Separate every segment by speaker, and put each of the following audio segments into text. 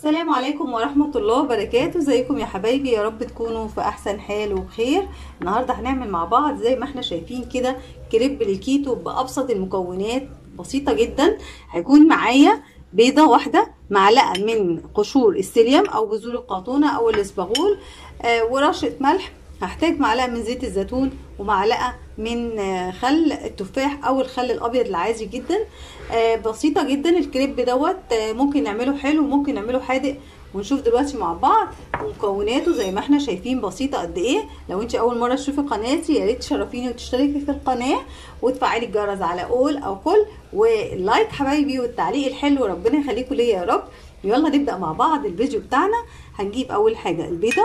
Speaker 1: السلام عليكم ورحمة الله وبركاته. ازيكم يا حبايبي؟ يا رب تكونوا في احسن حال وبخير. النهاردة هنعمل مع بعض زي ما احنا شايفين كده كريب الكيتو بأبسط المكونات، بسيطة جدا. هيكون معايا بيضة واحدة، معلقة من قشور السيليوم او بذور القاطونة او الاسبغول، ورشة ملح. هحتاج معلقة من زيت الزيتون ومعلقة من خل التفاح او الخل الابيض العادي جدا. بسيطة جدا. الكريب دوت ممكن نعمله حلو وممكن نعمله حادق، ونشوف دلوقتي مع بعض مكوناته زي ما احنا شايفين بسيطة قد ايه. لو انت اول مرة تشوفي قناتي يا ريت تشرفيني وتشتركي في القناة وتفعلي الجرس على اول او كل، واللايك حبايبي والتعليق الحلو، ربنا يخليكم ليا يا رب. يلا نبدأ مع بعض الفيديو بتاعنا. هنجيب اول حاجة البيضة،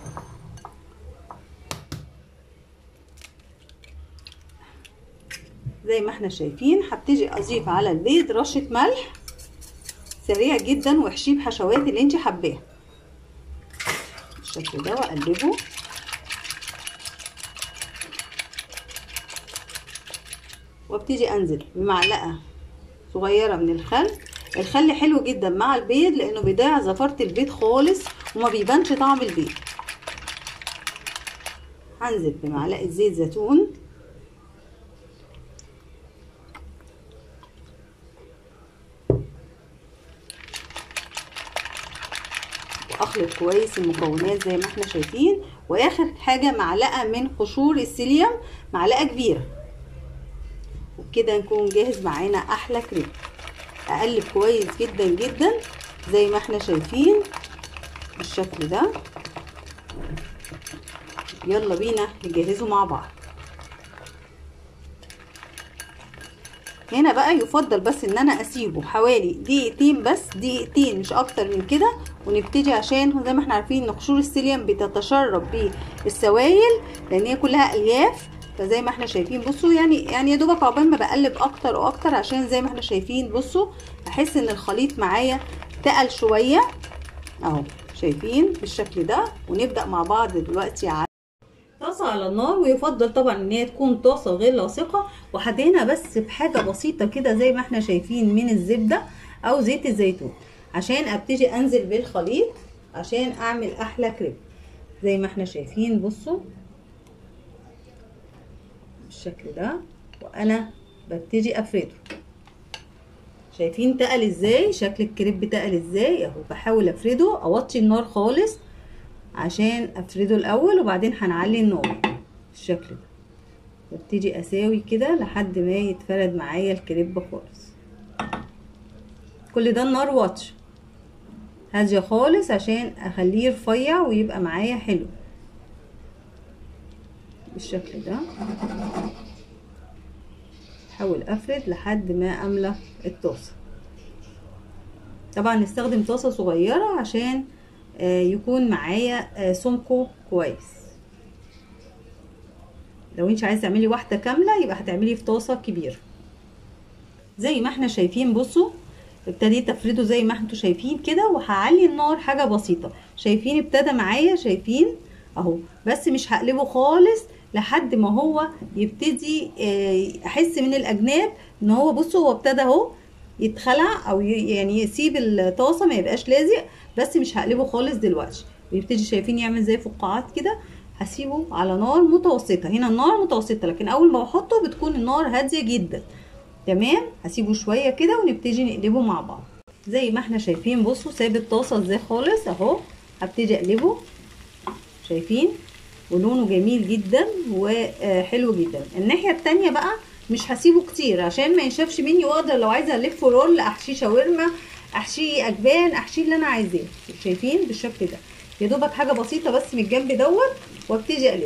Speaker 1: زي ما احنا شايفين. هبتدي اضيف على البيض رشة ملح سريع جدا، واحشيه بحشوات اللي انت حباها بالشكل ده، واقلبه. وابتدي انزل بمعلقة صغيرة من الخل. الخل حلو جدا مع البيض لانه بيضيع زفرة البيض خالص وما بيبانش طعم البيض. هنزل بمعلقة زيت زيتون، اخلط كويس المكونات زي ما احنا شايفين. واخر حاجه معلقه من قشور السيليوم، معلقه كبيره، وبكده نكون جاهز معانا احلى كريب. اقلب كويس جدا جدا زي ما احنا شايفين بالشكل ده. يلا بينا نجهزه مع بعض. هنا بقى يفضل بس ان انا اسيبه حوالي دقيقتين، بس دقيقتين مش اكتر من كده، ونبتدي عشان زي ما احنا عارفين ان قشور السيليوم بتتشرب بالسوائل لان هي كلها الياف. فزي ما احنا شايفين بصوا، يعني يا دوبك عقبال ما بقلب اكتر واكتر، عشان زي ما احنا شايفين بصوا احس ان الخليط معايا تقل شويه اهو، شايفين بالشكل ده. ونبدا مع بعض دلوقتي على طاسة على النار، ويفضل طبعا ان هي تكون طاسة غير لاصقة، وهدهنها بس بحاجة بسيطة كده زي ما احنا شايفين من الزبدة او زيت الزيتون، عشان ابتدي انزل بالخليط عشان اعمل احلى كريب. زي ما احنا شايفين بصوا بالشكل ده، وانا ببتدي افرده. شايفين تقل ازاي؟ شكل الكريب تقل ازاي اهو. بحاول افرده، اوطي النار خالص عشان افرده الاول، وبعدين هنعلي النار بالشكل ده. وابتدي اساوي كده لحد ما يتفرد معايا الكريب خالص. كل ده النار واطيه هاديه خالص عشان اخليه رفيع ويبقى معايا حلو بالشكل ده. احاول افرد لحد ما املى الطاسه. طبعا نستخدم طاسه صغيره عشان يكون معايا سمكه كويس. لو انت عايزه تعملي واحده كامله يبقى هتعملي في طاسه كبيره. زي ما احنا شايفين بصوا ابتديت افرده زي ما انتوا شايفين كده، وهعلي النار حاجه بسيطه. شايفين ابتدى معايا، شايفين اهو. بس مش هقلبه خالص لحد ما هو يبتدي احس من الاجناب ان هو بصوا هو ابتدى اهو يتخلع، او يعني يسيب الطاسه ما يبقاش لازق. بس مش هقلبه خالص دلوقتي. ويبتدي شايفين يعمل زي فقاعات كده. هسيبه على نار متوسطه. هنا النار متوسطه، لكن اول ما بحطه بتكون النار هاديه جدا. تمام. هسيبه شويه كده ونبتدي نقلبه مع بعض. زي ما احنا شايفين بصوا ساب الطاسه ازاي خالص اهو. هبتدي اقلبه، شايفين؟ ولونه جميل جدا وحلو جدا. الناحيه التانيه بقى مش هسيبه كتير عشان ما ينشفش مني، واقدر لو عايزه الفه رول، احشيه شاورما، احشيه اجبان، احشيه اللي انا عايزاه. شايفين بالشكل ده؟ يا دوبك حاجه بسيطه بس من الجنب دوت، وابتدي اقلبه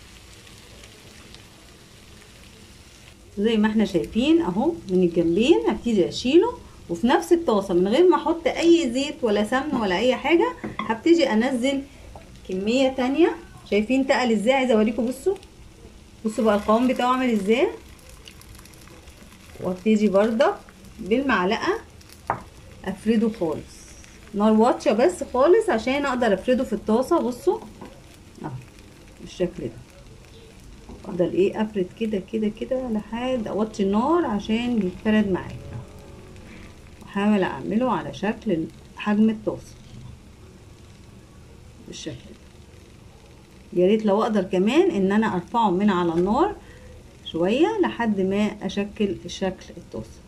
Speaker 1: زي ما احنا شايفين اهو من الجنبين. هبتدي اشيله، وفي نفس الطاسه من غير ما احط اي زيت ولا سمن ولا اي حاجه هبتدي انزل كميه تانية. شايفين تقل ازاي؟ عايزه اوريكم بصوا بقى القوام بتاعه عامل ازاي. وابتدي برضك بالمعلقه افرده خالص، نار واطيه بس خالص عشان اقدر افرده في الطاسه. بصوا اهو بالشكل ده. افضل ايه افرد كده كده كده لحد اوطي النار عشان يتفرد معايا. واحاول اعمله على شكل حجم الطاسه بالشكل ده. يا ريت لو اقدر كمان ان انا ارفعه من على النار شويه لحد ما اشكل الشكل الطاسه.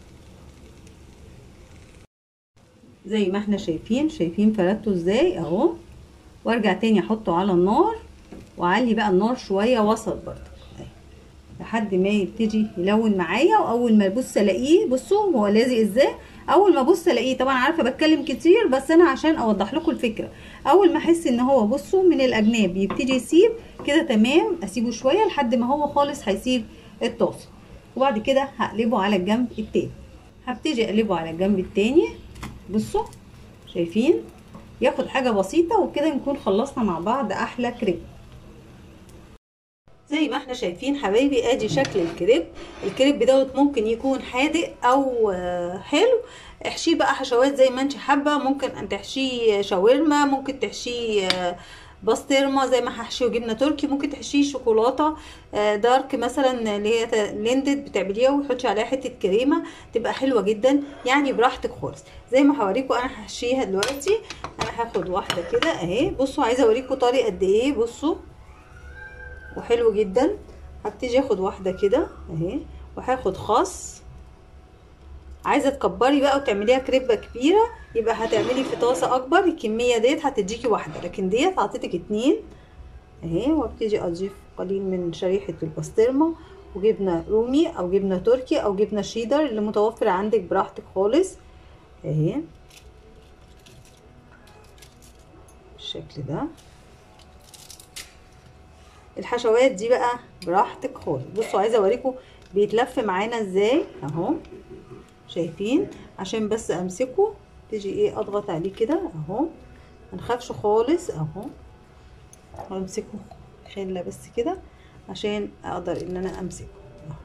Speaker 1: زي ما احنا شايفين فردته ازاي اهو. وارجع تاني احطه على النار واعلي بقى النار شويه وسط برضه لحد ما يبتدي يلون معايا. واول ما ابص الاقيه، بصوا هو لازق ازاي. اول ما ابص الاقيه، طبعا عارفه بتكلم كتير بس انا عشان اوضح لكم الفكره. اول ما احس ان هو بصوا من الاجناب يبتدي يسيب كده تمام، اسيبه شويه لحد ما هو خالص هيسيب الطاسه. وبعد كده هقلبه على الجنب التاني. هبتدي اقلبه على الجنب التاني. بصوا شايفين ياخد حاجه بسيطه وكده نكون خلصنا مع بعض احلى كريب. زي ما احنا شايفين حبايبي ادي شكل الكريب. الكريب دوت ممكن يكون حادق او حلو. احشيه بقى حشوات زي ما انت حابه. ممكن ان تحشيه شاورما، ممكن تحشيه بسطرمه زي ما هحشيه جبنه تركي، ممكن تحشيه شوكولاته دارك مثلا اللي هي ليندد بتعمليها وتحطي عليها حته كريمه تبقى حلوه جدا. يعني براحتك خالص. زي ما هوريكم انا هحشيها دلوقتي. انا هاخد واحده كده اهي. بصوا عايزه اوريكم طري قد ايه. بصوا وحلو جدا. هبتدي اخد واحده كده اهي وهاخد خس. عايزه تكبري بقى وتعمليها كريبه كبيره يبقى هتعملي في طاسه اكبر. الكميه ديت هتديكي واحده، لكن ديت اعطيتك 2 اهي. وابتدي اضيف قليل من شريحه البسطرمه وجبنه رومي او جبنه تركي او جبنه شيدر اللي متوفره عندك براحتك خالص اهي بالشكل ده. الحشوات دي بقى براحتك خالص. بصوا عايزه اوريكم بيتلف معانا ازاي اهو. شايفين؟ عشان بس امسكه تيجي ايه اضغط عليه كده اهو. منخافش خالص اهو. وامسكه خله بس كده عشان اقدر ان انا امسكه اهو.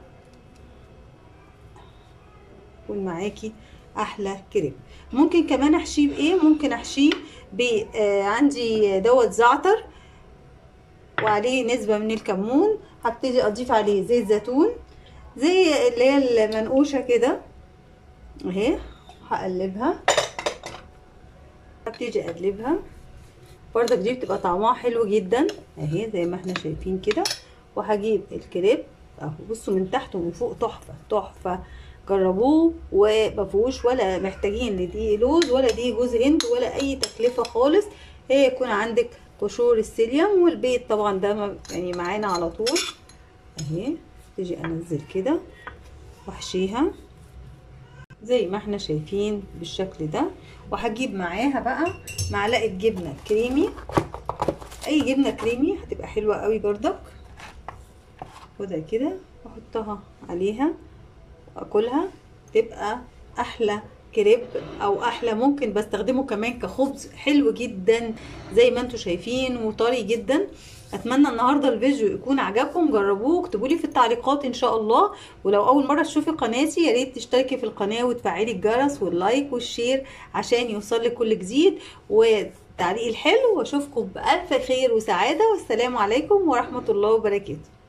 Speaker 1: يكون معاكي احلى كريب. ممكن كمان احشيه بايه؟ ممكن احشيه عندي دوت زعتر وعليه نسبة من الكمون. هبتدي اضيف عليه زيت زيتون زي اللي هي المنقوشة كده اهي. هقلبها. هبتدي اقلبها برضك دي بتبقى طعمها حلو جدا اهي زي ما احنا شايفين كده. وهجيب الكريب اهو. بصوا من تحت ومن فوق تحفة تحفة. جربوه ومفيهوش ولا محتاجين لدي لوز ولا دي جوز هند ولا اي تكلفة خالص. هي يكون عندك قشور السيليوم والبيض طبعا ده يعني معانا على طول اهي. تيجي انزل كده واحشيها زي ما احنا شايفين بالشكل ده. وهجيب معاها بقى معلقه جبنه كريمي. اي جبنه كريمي هتبقى حلوه قوي بردك. خدها كده واحطها عليها واكلها تبقى احلى كريب او احلى. ممكن بستخدمه كمان كخبز حلو جدا زي ما انتم شايفين وطري جدا. اتمنى النهارده الفيديو يكون عجبكم. جربوه اكتبوا لي في التعليقات ان شاء الله. ولو اول مره تشوفي قناتي يا ريت تشتركي في القناه وتفعلي الجرس واللايك والشير عشان يوصلك كل جديد والتعليق الحلو. واشوفكم بالف خير وسعاده والسلام عليكم ورحمه الله وبركاته.